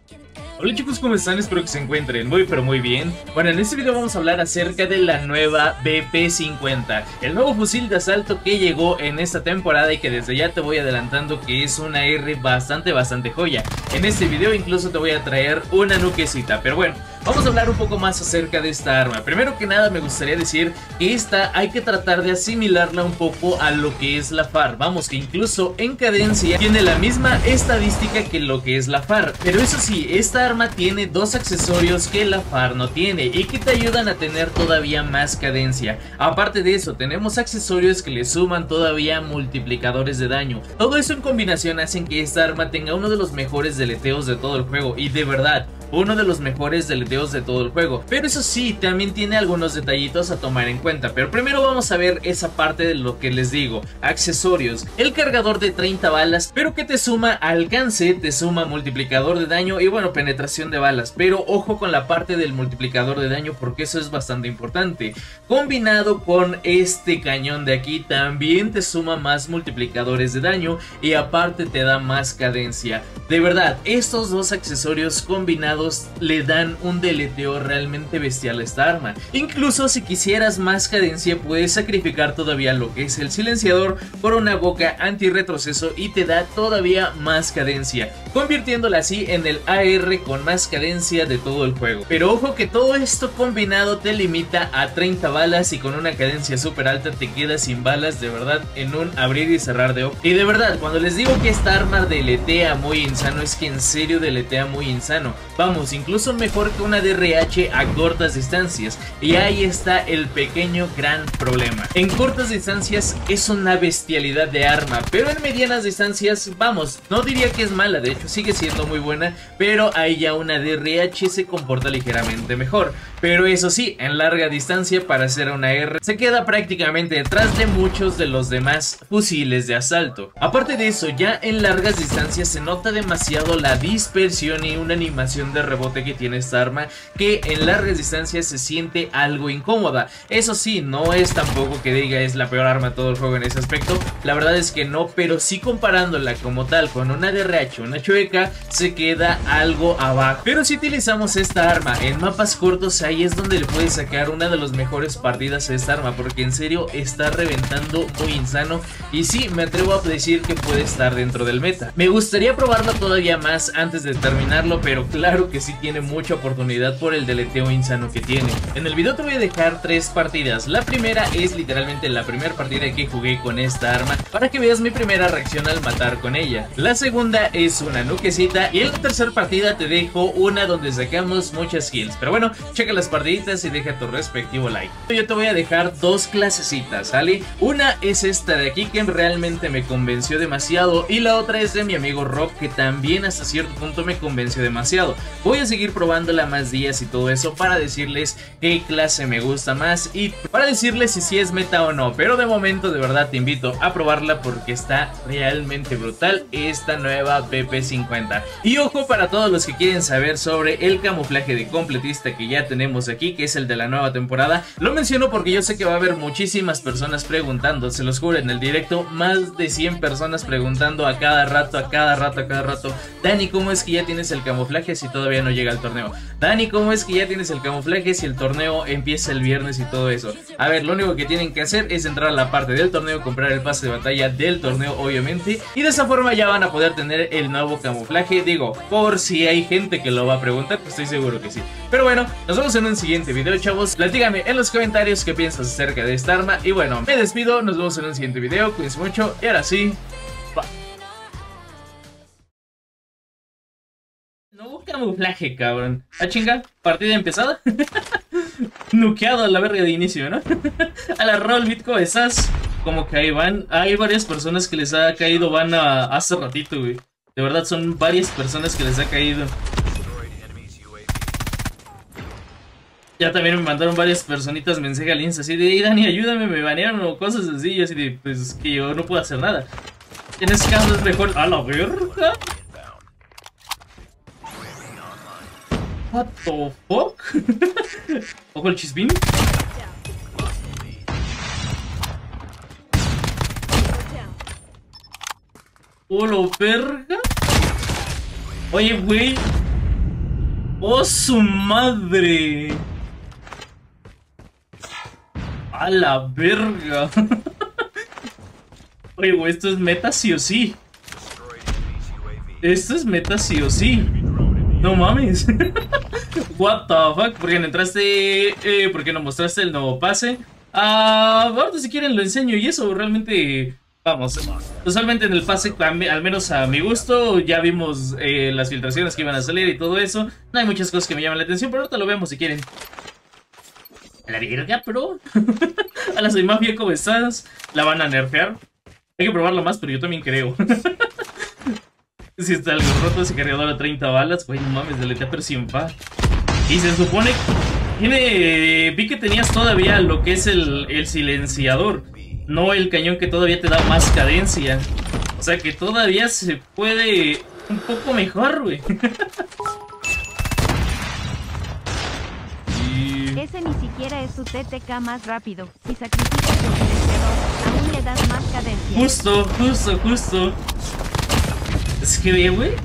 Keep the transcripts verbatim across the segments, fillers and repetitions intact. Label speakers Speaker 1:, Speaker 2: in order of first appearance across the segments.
Speaker 1: Hola chicos, ¿cómo están? Espero que se encuentren muy pero muy bien. Bueno, en este video vamos a hablar acerca de la nueva B P cincuenta, el nuevo fusil de asalto que llegó en esta temporada y que desde ya te voy adelantando que es una R bastante bastante joya. En este video incluso te voy a traer una nuquecita, pero bueno, vamos a hablar un poco más acerca de esta arma. Primero que nada me gustaría decir que esta hay que tratar de asimilarla un poco a lo que es la F A R. Vamos, que incluso en cadencia tiene la misma estadística que lo que es la F A R. Pero eso sí, esta arma tiene dos accesorios que la F A R no tiene y que te ayudan a tener todavía más cadencia. Aparte de eso, tenemos accesorios que le suman todavía multiplicadores de daño. Todo eso en combinación hacen que esta arma tenga uno de los mejores deleteos de todo el juego. Y de verdad, uno de los mejores deleteos de todo el juego. Pero eso sí, también tiene algunos detallitos a tomar en cuenta. Pero primero vamos a ver esa parte de lo que les digo. Accesorios. El cargador de treinta balas, pero que te suma alcance, te suma multiplicador de daño y bueno, penetración de balas. Pero ojo con la parte del multiplicador de daño, porque eso es bastante importante. Combinado con este cañón de aquí, también te suma más multiplicadores de daño y aparte te da más cadencia. De verdad, estos dos accesorios combinados le dan un deleteo realmente bestial a esta arma. Incluso si quisieras más cadencia, puedes sacrificar todavía lo que es el silenciador por una boca anti-retroceso y te da todavía más cadencia, convirtiéndola así en el A R con más cadencia de todo el juego. Pero ojo que todo esto combinado te limita a treinta balas y con una cadencia súper alta te quedas sin balas de verdad en un abrir y cerrar de ojos. Y de verdad, cuando les digo que esta arma deletea muy insano, es que en serio deletea muy insano. Vamos, incluso mejor que una D R H a cortas distancias. Y ahí está el pequeño gran problema. En cortas distancias es una bestialidad de arma, pero en medianas distancias, vamos, no diría que es mala, de hecho sigue siendo muy buena, pero ahí ya una D R H se comporta ligeramente mejor. Pero eso sí, en larga distancia para hacer una R se queda prácticamente detrás de muchos de los demás fusiles de asalto. Aparte de eso, ya en largas distancias se nota demasiado la dispersión y una animación de rebote que tiene esta arma, que en largas distancias se siente algo incómoda. Eso sí, no es tampoco que diga es la peor arma de todo el juego en ese aspecto, la verdad es que no, pero sí comparándola como tal con una D R H, una chueca, se queda algo abajo. Pero si utilizamos esta arma en mapas cortos, ahí es donde le puedes sacar una de las mejores partidas a esta arma, porque en serio está reventando muy insano y sí, me atrevo a decir que puede estar dentro del meta. Me gustaría probarla todavía más antes de terminarlo, pero claro que sí tiene mucha oportunidad por el deleteo insano que tiene. En el video te voy a dejar tres partidas. La primera es literalmente la primera partida que jugué con esta arma, para que veas mi primera reacción al matar con ella. La segunda es una nuquecita y en la tercera partida te dejo una donde sacamos muchas kills. Pero bueno, checa las partiditas y deja tu respectivo like. Yo te voy a dejar dos clasecitas, ¿sale? Una es esta de aquí que realmente me convenció demasiado y la otra es de mi amigo Rob, que también hasta cierto punto me convenció demasiado. Voy a seguir probándola más días y todo eso para decirles qué clase me gusta más y para decirles si sí es meta o no. Pero de momento de verdad te invito a probarla porque está realmente brutal esta nueva B P cincuenta. Y ojo para todos los que quieren saber sobre el camuflaje de completista que ya tenemos aquí, que es el de la nueva temporada. Lo menciono porque yo sé que va a haber muchísimas personas preguntando, se los juro, en el directo más de cien personas preguntando a cada rato, a cada rato, a cada rato: Dani, ¿cómo es que ya tienes el camuflaje si todavía no llega el torneo? Dani, ¿cómo es que ya tienes el camuflaje si el torneo empieza el viernes y todo eso? A ver, lo único que tienen que hacer es entrar a la parte del torneo, comprar el pase de batalla del torneo obviamente, y de esa forma ya van a poder tener el nuevo camuflaje. Digo, por si hay gente que lo va a preguntar, pues estoy seguro que sí. Pero bueno, nos vemos en un siguiente video, chavos. Platícame en los comentarios qué piensas acerca de esta arma. Y bueno, me despido, nos vemos en un siguiente video. Cuídense mucho y ahora sí, bye. Nuevo camuflaje, cabrón. Ah, chinga, partida empezada. Nukeado a la verga de inicio, ¿no? A la roll bitco esas. Como que ahí van. Hay varias personas que les ha caído van a hace ratito, güey. De verdad son varias personas que les ha caído. Ya también me mandaron varias personitas mensaje al Insta así de: hey Dani, ayúdame, me banearon o cosas así. Y así de, pues que yo no puedo hacer nada. En ese caso es mejor. ¡A la verga! What the fuck? Ojo el chispín. ¡Oh, la verga! Oye, güey, ¡Oh, su madre! ¡A la verga! Oye, güey, esto es meta sí o sí. Esto es meta sí o sí. No mames. What the fuck. ¿Por qué no entraste? Eh, ¿Por qué no mostraste el nuevo pase? Ah, ahorita si quieren lo enseño. Y eso realmente... Vamos, usualmente en el pase, al menos a mi gusto, ya vimos eh, las filtraciones que iban a salir y todo eso. No hay muchas cosas que me llaman la atención, pero ahorita lo vemos si quieren. A la verga, bro. A la soy mafia, ¿cómo estás? La van a nerfear. Hay que probarlo más, pero yo también creo. Si está algo roto, ese cargador a treinta balas. Güey, no mames, deletea pero sin pa. Y se supone... Tiene... Vi que tenías todavía lo que es el, el silenciador. No el cañón que todavía te da más cadencia. O sea que todavía se puede un poco mejor, güey. Y...
Speaker 2: Ese ni siquiera es su T T K más rápido. Si sacrificas el silenciador, aún le das más cadencia.
Speaker 1: Justo, justo, justo. Es que ve, güey.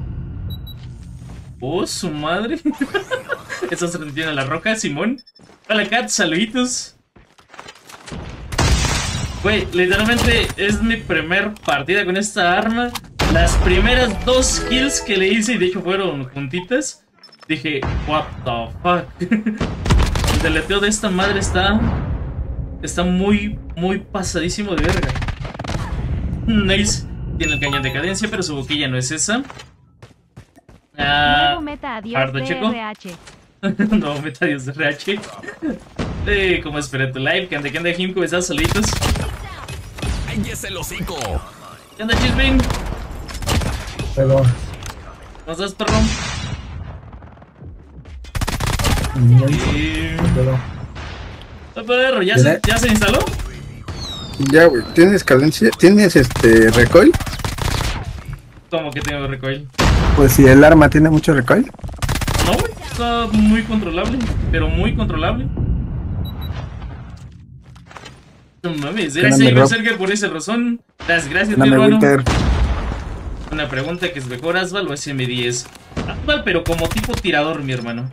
Speaker 1: Oh, su madre. Eso se retiene a la roca, Simón. Hola, Kat, saluditos. Güey, literalmente es mi primer partida con esta arma. Las primeras dos kills que le hice, y de hecho fueron juntitas, dije, what the fuck. El deleteo de esta madre está... Está muy, muy pasadísimo de verga. Nice. Tiene el cañón de cadencia, pero su boquilla no es esa.
Speaker 2: Ah, Nuevo meta, adiós
Speaker 1: de
Speaker 2: R H.
Speaker 1: Nuevo meta, adiós de R H. Eh, como esperé tu live, que ande, que ande, Jim, ¿cómo estás? Solitos.
Speaker 3: ¡Cállese el hocico!
Speaker 1: ¿Qué anda, Chisbin?
Speaker 4: Pero...
Speaker 1: ¿Cómo estás, perro?
Speaker 4: Y... Pero...
Speaker 1: Perro, ¿ya se, ¿ya se instaló?
Speaker 4: Ya, güey. ¿Tienes cadencia? ¿Tienes este recoil?
Speaker 1: ¿Cómo que tengo recoil?
Speaker 4: Pues si el arma tiene mucho recoil.
Speaker 1: No, güey. Está muy controlable. Pero muy controlable. No mames, eres el Berserker por esa razón. Las gracias, mi hermano. Una pregunta que es mejor Asval o S M diez. Asval, pero como tipo tirador, mi hermano.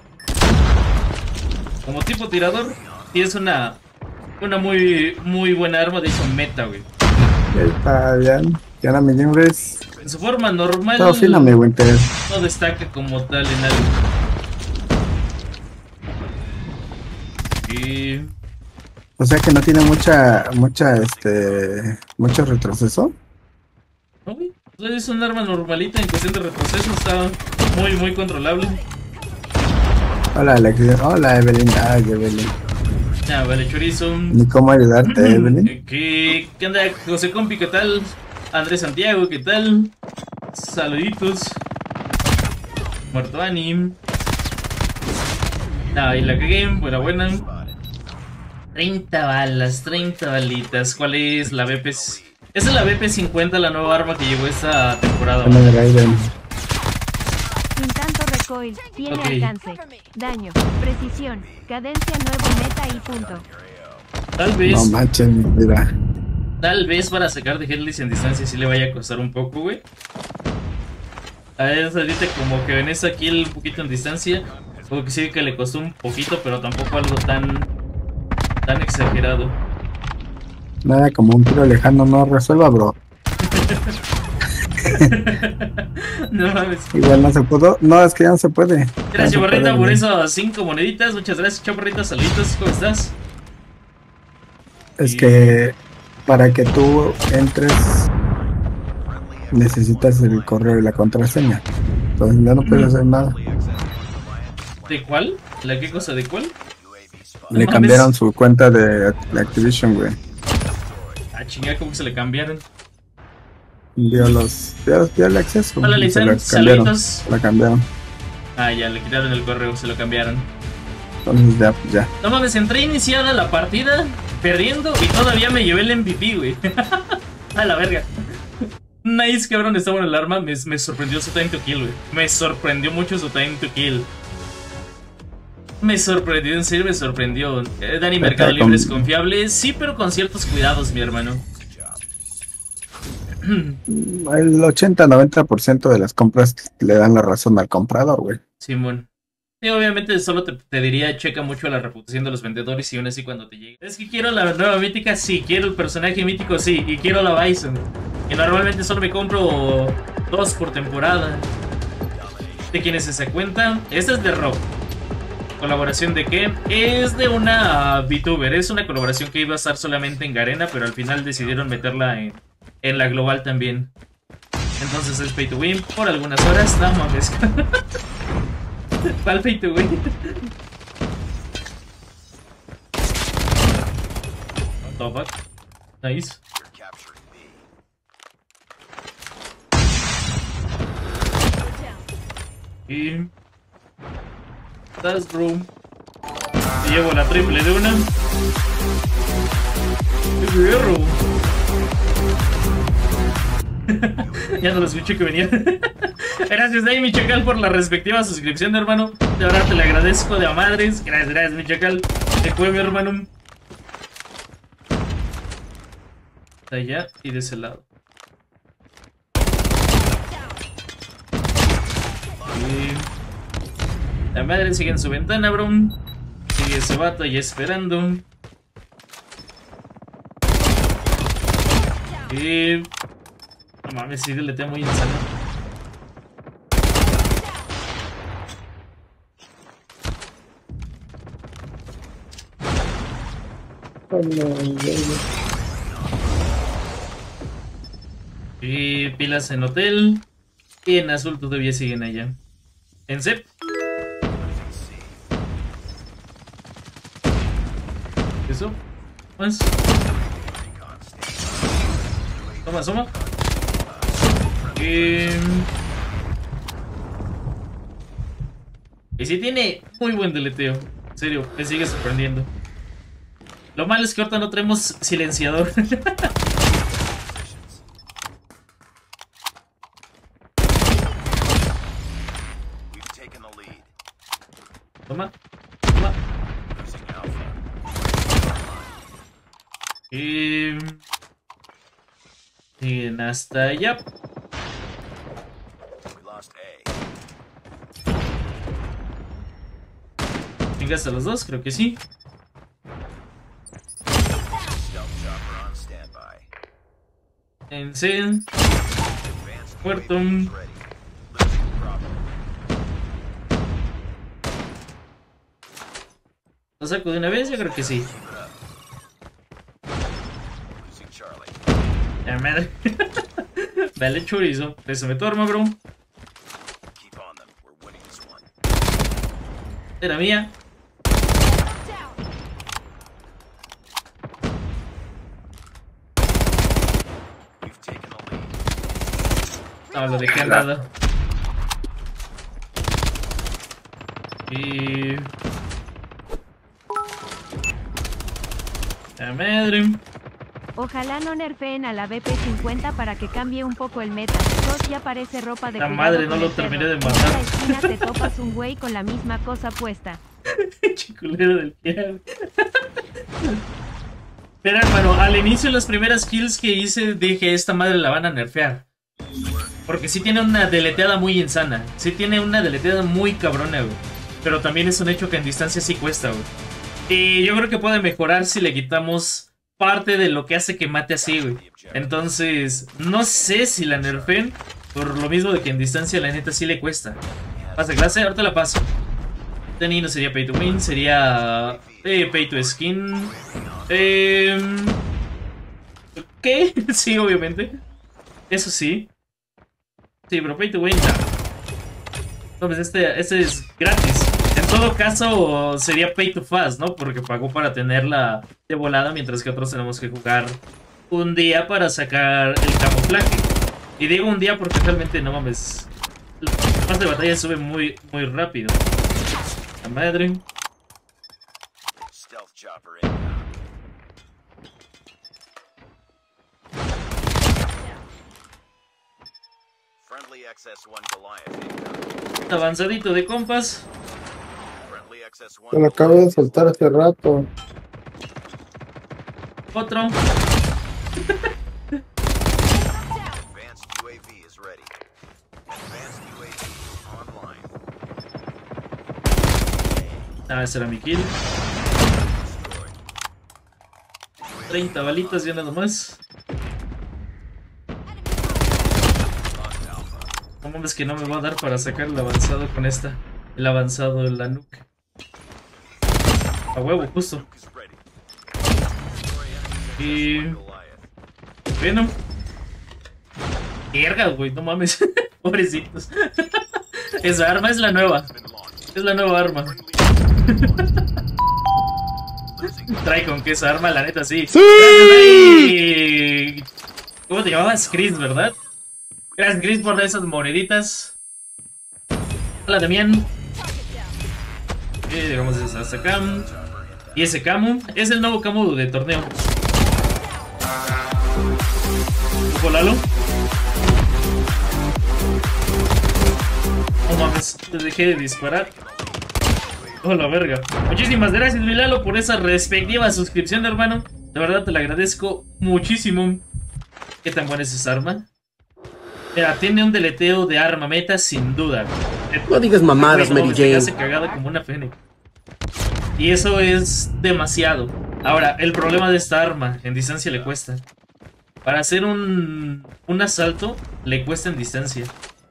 Speaker 1: Como tipo tirador, y es una una muy muy buena arma, de hecho meta, güey.
Speaker 4: Está bien. Ya no me llames.
Speaker 1: En su forma normal
Speaker 4: No, fina, mi Winter.
Speaker 1: No destaca como tal en algo. Y...
Speaker 4: O sea que no tiene mucha, mucha, este, mucho retroceso.
Speaker 1: No, güey. Es un arma normalita en cuestión de retroceso, está muy, muy controlable.
Speaker 4: Hola, Alex. Hola, Evelyn. Ay, Evelyn.
Speaker 1: Ah, vale, chorizo.
Speaker 4: Ni cómo ayudarte, Evelyn.
Speaker 1: ¿Qué, ¿Qué anda, José Compi? ¿Qué tal? Andrés Santiago, ¿qué tal? Saluditos. Muerto Anim. Ah, y la cagué, buena, buena. treinta balas, treinta balitas. ¿Cuál es la B P? Esa es la B P cincuenta, la nueva arma que llegó esta temporada.
Speaker 4: Sin
Speaker 2: tanto recoil, tiene
Speaker 1: okay.
Speaker 2: Alcance, daño, precisión, cadencia, nuevo meta y punto.
Speaker 1: Tal vez.
Speaker 4: No manches, mira.
Speaker 1: Tal vez para sacar de Headless en distancia sí le vaya a costar un poco, güey. A ver, ahorita como que venés aquí un poquito en distancia. Como que sí que le costó un poquito, pero tampoco algo tan tan exagerado.
Speaker 4: Nada como un tiro lejano no resuelva, bro.
Speaker 1: No mames.
Speaker 4: Igual no se pudo. No, es que ya no se puede.
Speaker 1: Gracias,
Speaker 4: no
Speaker 1: Chaparrita, por
Speaker 4: puede,
Speaker 1: esas cinco moneditas. Muchas gracias, Chaparrita. Saluditos, ¿cómo estás?
Speaker 4: Es que para que tú entres necesitas el correo y la contraseña. Entonces ya no puedes hacer nada.
Speaker 1: ¿De cuál? ¿La qué cosa? ¿De cuál?
Speaker 4: Le
Speaker 1: No
Speaker 4: cambiaron
Speaker 1: mames.
Speaker 4: su cuenta de Activision, güey.
Speaker 1: Ah, chingada, ¿cómo que se le cambiaron?
Speaker 4: Dio los. Dio, dio el acceso.
Speaker 1: Hola,
Speaker 4: y se
Speaker 1: Lisan,
Speaker 4: la cambiaron.
Speaker 1: saluditos.
Speaker 4: La cambiaron.
Speaker 1: Ah, ya, le quitaron el correo, se lo cambiaron.
Speaker 4: Entonces ya, pues ya.
Speaker 1: No mames, entré iniciada la partida, perdiendo, y todavía me llevé el M V P, güey. A la verga. Nice, cabrón, está bueno el arma. Me, me sorprendió su time to kill, güey. Me sorprendió mucho su time to kill. Me sorprendió, en serio me sorprendió. Eh, Dani, Mercado Libre es confiable. Sí, pero con ciertos cuidados, mi hermano.
Speaker 4: El ochenta a noventa por ciento de las compras le dan la razón al comprador, güey.
Speaker 1: Simón. Y obviamente solo te, te diría, checa mucho la reputación de los vendedores y aún así cuando te llegue. Es que quiero la nueva mítica, sí. Quiero el personaje mítico, sí. Y quiero la Bison. Y normalmente solo me compro dos por temporada. ¿De quién es esa cuenta? Esta es de Rob. ¿Colaboración de qué? Es de una VTuber. Es una colaboración que iba a estar solamente en Garena, pero al final decidieron meterla en, en la global también. Entonces es pay to win por algunas horas. No mames. ¿Cuál pay to win? What the fuck? Nice. Y... Das room. Y llevo la triple de una. ¡Qué perro! Ya no lo escuché que venía. Gracias, Day, mi chacal, por la respectiva suscripción, hermano. De verdad te le agradezco de a madres. Gracias, gracias, mi chacal. Te cueve, hermano. De allá y de ese lado. Y... la madre sigue en su ventana, bro. Sigue ese vato ahí esperando. Y... no mames, sí, le tengo muy insano. Y pilas en hotel. Y en azul todavía siguen allá. En C E P. Eso. Más. Toma, toma. Y... y sí tiene muy buen deleteo. En serio, me sigue sorprendiendo. Lo malo es que ahorita no tenemos silenciador. Toma, toma. Y... bien, hasta allá. ¿Chingaste a los dos? Creo que sí. En C. Muerto. ¿Lo saco de una vez? Yo creo que sí. La madre. Vale, chorizo. Pésame tu arma, bro. Era mía. No, lo dejé al lado. Y... la madre.
Speaker 2: Ojalá no nerfeen a la B P cincuenta para que cambie un poco el meta. Sos ya parece ropa de
Speaker 1: la
Speaker 2: cuidado
Speaker 1: madre, no
Speaker 2: con
Speaker 1: lo
Speaker 2: el perro.
Speaker 1: terminé de
Speaker 2: En
Speaker 1: matar.
Speaker 2: la esquina te topas un güey con la misma cosa puesta.
Speaker 1: Chiculero del diablo. Pero hermano, al inicio las primeras kills que hice dije, esta madre la van a nerfear. Porque sí tiene una deleteada muy insana. Sí tiene una deleteada muy cabrona, güey. Pero también es un hecho que en distancia sí cuesta, güey. Y yo creo que puede mejorar si le quitamos parte de lo que hace que mate así, güey. Entonces, no sé si la nerfen. Por lo mismo de que en distancia la neta sí le cuesta. Pasa clase, ahorita la paso. Teni no sería pay to win, sería eh, pay to skin. Eh, ¿Qué? Sí, obviamente. Eso sí. Sí, pero pay to win no. No, pues este, este es gratis. En todo caso sería pay to fast, ¿no? Porque pagó para tenerla de volada, mientras que otros tenemos que jugar un día para sacar el camuflaje. Y digo un día porque realmente, no mames, el pase de batalla sube muy, muy rápido. La madre. Avanzadito de compas.
Speaker 4: Se lo acabo de soltar hace rato.
Speaker 1: Otro. Ah, ese era mi kill. treinta balitas ya nada más. No mames que no me va a dar para sacar el avanzado con esta. El avanzado en la nuca. A huevo, justo. Y... Bueno. Verga, güey, no mames. Pobrecitos. Esa arma es la nueva. Es la nueva arma. Trae con que esa arma, la neta, sí. ¡Sí! ¿Cómo te llamabas? Chris, ¿verdad? Gracias, Chris, por esas moneditas. Hola, Damián. Eh, llegamos hasta acá. Y ese camo es el nuevo camo de torneo. ¿Ojo, Lalo? No mames, te dejé de disparar. Oh, la verga. Muchísimas gracias, mi Lalo, por esa respectiva suscripción, hermano. De verdad te la agradezco muchísimo. ¿Qué tan buena es esa arma? Mira, tiene un deleteo de arma meta, sin duda.
Speaker 5: No digas mamadas,
Speaker 1: no,
Speaker 5: Mary Jane.
Speaker 1: Se hace cagada como una fénix. Y eso es demasiado. Ahora, el problema de esta arma, en distancia le cuesta. Para hacer un, un asalto, le cuesta en distancia.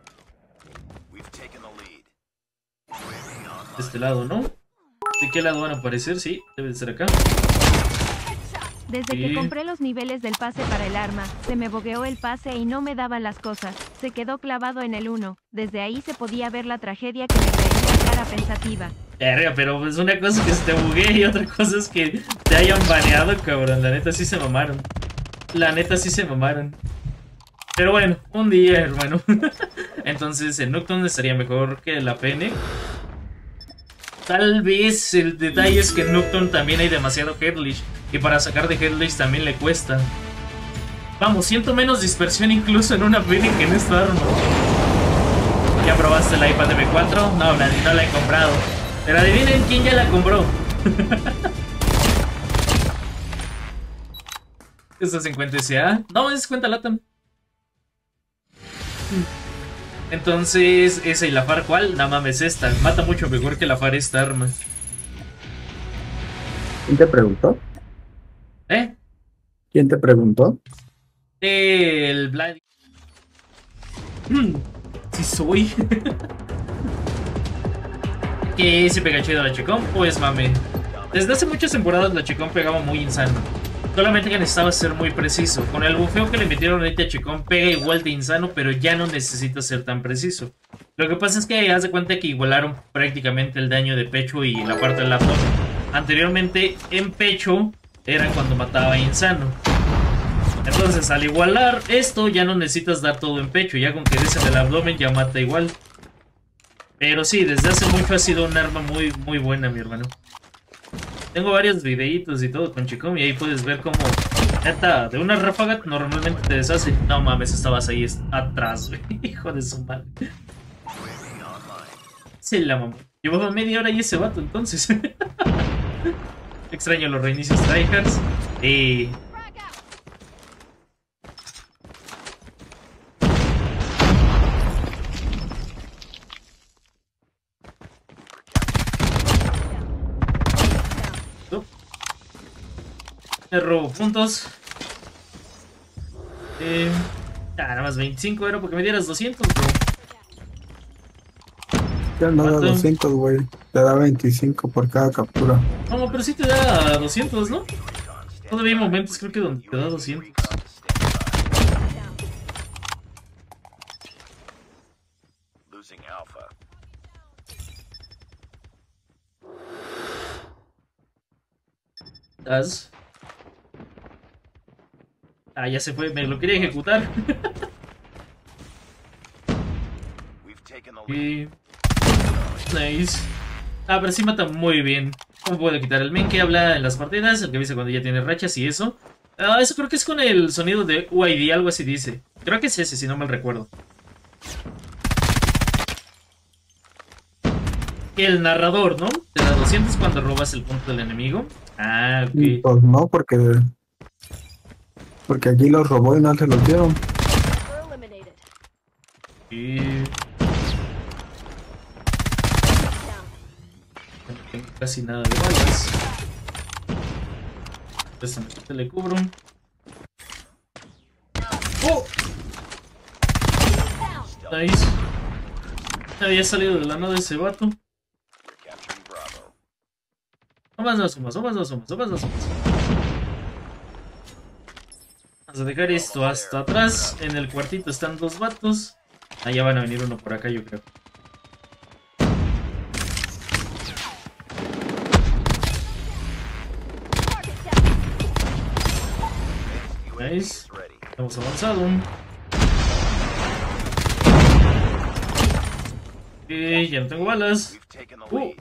Speaker 1: De este lado, ¿no? ¿De qué lado van a aparecer? Sí, debe de ser acá.
Speaker 2: Desde
Speaker 1: Sí.
Speaker 2: que compré los niveles del pase para el arma, se me bogueó el pase y no me daban las cosas. Se quedó clavado en el uno. Desde ahí se podía ver la tragedia que me traía cara pensativa.
Speaker 1: Verga, pero es una cosa que se te buguee y otra cosa es que te hayan baneado, cabrón. La neta sí se mamaron. La neta sí se mamaron. Pero bueno, un día, hermano. Entonces el Nocturne estaría mejor que la P N. Tal vez el detalle es que en Nocturne también hay demasiado Headlish. Y para sacar de Headlish también le cuesta. Vamos, siento menos dispersión incluso en una P N que en esta arma. ¿Ya probaste la iPad M cuatro? No, nadie, no la he comprado. Pero adivinen quién ya la compró. ¿Esta cincuenta S A? No, es cuenta Latam. Entonces, esa y la FAR, ¿cuál? No mames, esta. Mata mucho mejor que la FAR esta arma.
Speaker 4: ¿Quién te preguntó?
Speaker 1: ¿Eh?
Speaker 4: ¿Quién te preguntó?
Speaker 1: El Vlad. Sí soy. Que se pega chido la Chicón, pues mame. Desde hace muchas temporadas la Chicón pegaba muy insano. Solamente que necesitaba ser muy preciso. Con el bufeo que le metieron ahorita a Chicón pega igual de insano, pero ya no necesita ser tan preciso. Lo que pasa es que haz de cuenta que igualaron prácticamente el daño de pecho y la parte del abdomen. Anteriormente en pecho era cuando mataba insano. Entonces al igualar esto ya no necesitas dar todo en pecho. Ya con que des en el abdomen ya mata igual. Pero sí, desde hace mucho ha sido un arma muy muy buena, mi hermano. Tengo varios videitos y todo con Chicón y ahí puedes ver cómo, neta, de una ráfaga normalmente te deshace. No mames, estabas ahí atrás, güey. Hijo de su madre. Se la mamó. Llevaba media hora y ese vato, entonces. Extraño los reinicios tryhards. Y... Me robo puntos. Eh, ah, nada más veinticinco era porque me dieras doscientos, bro.
Speaker 4: Ya no da
Speaker 1: ¿Cuánto?
Speaker 4: doscientos, güey. Te da veinticinco por cada captura.
Speaker 1: No, pero sí te da doscientos, ¿no? Todavía hay momentos, creo que donde te da doscientos. ¿Estás? Ah, ya se fue, me lo quería ejecutar. Y... Nice. Ah, pero sí mata muy bien. ¿Cómo puedo quitar el men que habla en las partidas? El que avisa cuando ya tiene rachas y eso. Ah, eso creo que es con el sonido de U I D, algo así dice. Creo que es ese, si no mal recuerdo. El narrador, ¿no? Te da doscientos cuando robas el punto del enemigo. Ah,
Speaker 4: Y
Speaker 1: ok.
Speaker 4: pues no, porque... Porque aquí los robó y no se los dieron.
Speaker 1: Y... Tengo casi nada de balas. Esta te le cubro. ¡Oh! Nice. Había salido de la nada ese vato. Vamos dos sumas, vamos dos sumas, vamos dos sumas. Vamos a dejar esto hasta atrás. En el cuartito están dos vatos. Allá van a venir uno por acá, yo creo. Nice. Hemos avanzado. Ok, ya no tengo balas. Uh.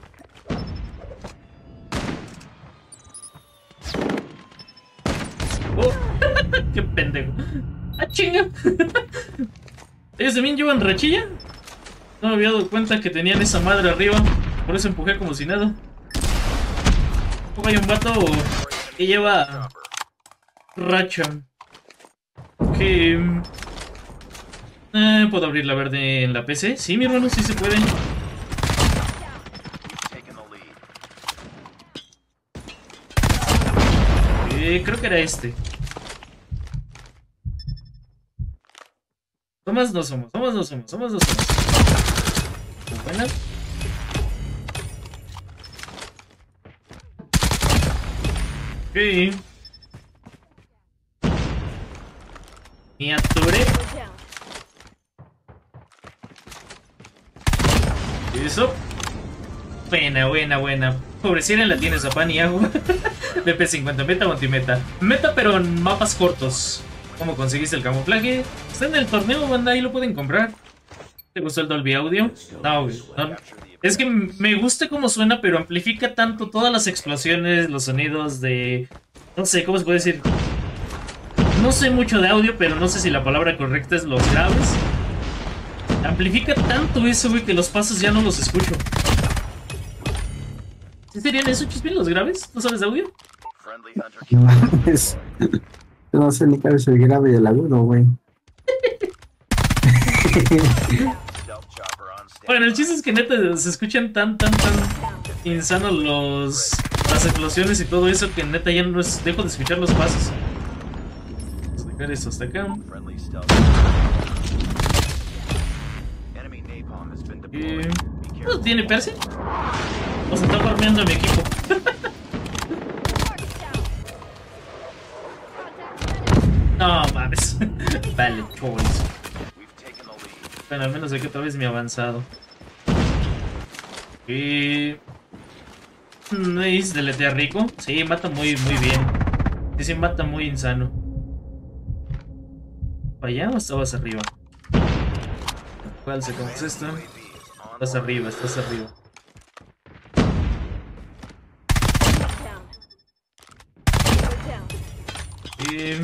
Speaker 1: Oh. Qué pendejo. Ah, chinga. ¿Ellos también llevan rachilla? No me había dado cuenta que tenían esa madre arriba. Por eso empujé como si nada. ¿Cómo hay un vato que lleva racha? Ok. Eh, ¿Puedo abrir la verde en la P C? Sí, mi hermano, sí se puede. Eh, creo que era este. Somos dos somos, somos dos somos, somos dos somos. Buena. Ok. Me atoré. Eso. Buena, buena, buena. Pobrecita la tienes a pan y agua. B P cincuenta, meta o antimeta. Meta, pero en mapas cortos. ¿Cómo conseguiste el camuflaje? Está en el torneo, banda, ahí lo pueden comprar. ¿Te gustó el Dolby Audio? No, güey. No. Es que me gusta cómo suena, pero amplifica tanto todas las explosiones, los sonidos de... No sé, ¿cómo se puede decir? No sé mucho de audio, pero no sé si la palabra correcta es los graves. Amplifica tanto eso, güey, que los pasos ya no los escucho. ¿Sí serían eso, Chispín, los graves? ¿No sabes de audio?
Speaker 4: No, es... no sé ni cuál es el grave y el agudo, güey.
Speaker 1: Bueno, el chiste es que neta se escuchan tan, tan, tan insanos los... las explosiones y todo eso que neta ya no es... dejo de escuchar los pasos. Vamos a dejar esto hasta acá. Eh, ¿No tiene Percy? O se está farmeando mi equipo. No mames. Vale, choice. Bueno, al menos aquí otra vez me he avanzado. Y... ¿Veis? Deletea rico. Sí, mata muy, muy bien. Sí, sí, mata muy insano. ¿Para allá o estabas arriba? ¿Cuál sacamos esta? Estás arriba, estás arriba. Y...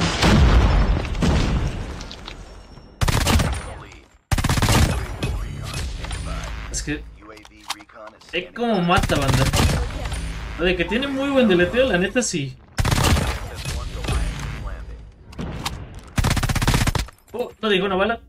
Speaker 1: es que... es como mata, banda. Lo de que tiene muy buen deleteo, la neta sí. Oh, no digo una bala.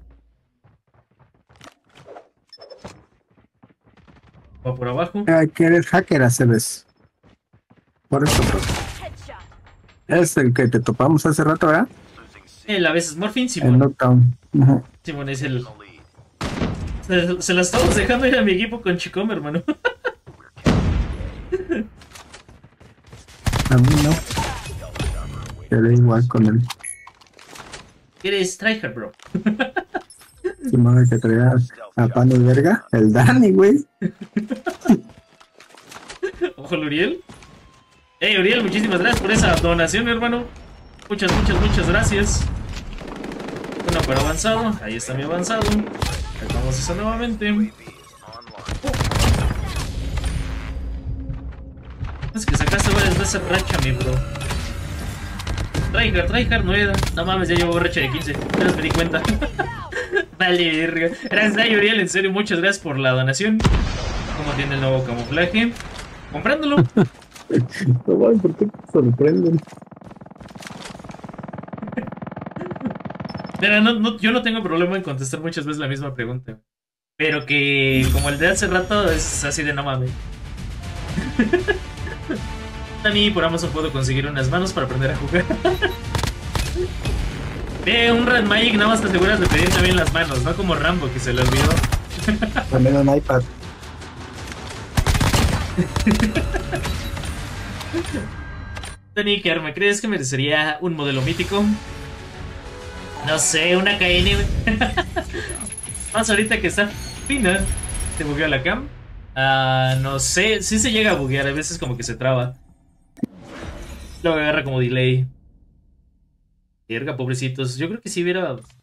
Speaker 1: Va por abajo.
Speaker 4: Ay, que eres hacker, Aceves. Por eso, pues. Es el que te topamos hace rato, ¿verdad?
Speaker 1: El a veces Morphin,
Speaker 4: El
Speaker 1: Simón.
Speaker 4: Knockdown. Ajá.
Speaker 1: Simón es el... Se, se la estamos dejando ir a mi equipo con Chicom, hermano.
Speaker 4: A mí no. Pero igual con él.
Speaker 1: Eres tryhard, bro.
Speaker 4: Simón, el que traía a pan de verga. El Dani, güey.
Speaker 1: Ojo, Uriel. Hey, Uriel, muchísimas gracias por esa donación, hermano. Muchas, muchas, muchas gracias. Bueno, para avanzado. Ahí está mi avanzado. Sacamos eso nuevamente. Uh. Es que sacaste varias veces racha, mi bro. Tryhard, tryhard, no era. No mames, ya llevo racha de quince. Apenas me di cuenta. Vale, verga. Gracias, ay, Uriel, en serio, muchas gracias por la donación. Como tiene el nuevo camuflaje. Comprándolo.
Speaker 4: No, ¿por qué te sorprenden?
Speaker 1: Mira, no, no, yo no tengo problema en contestar muchas veces la misma pregunta. Pero que como el de hace rato es así de no mames. Dani, por Amazon puedo conseguir unas manos para aprender a jugar. Ve, un Red Magic nada más te aseguras de pedir también las manos, no como Rambo que se le olvidó.
Speaker 4: También un iPad.
Speaker 1: Dani, ¿qué arma crees que merecería un modelo mítico? No sé, una K N. Más ahorita que está fina. ¿Te bugueó la cam? Ah, no sé, sí se llega a buguear, a veces como que se traba. Lo agarra como delay. Verga, pobrecitos. Yo creo que si hubiera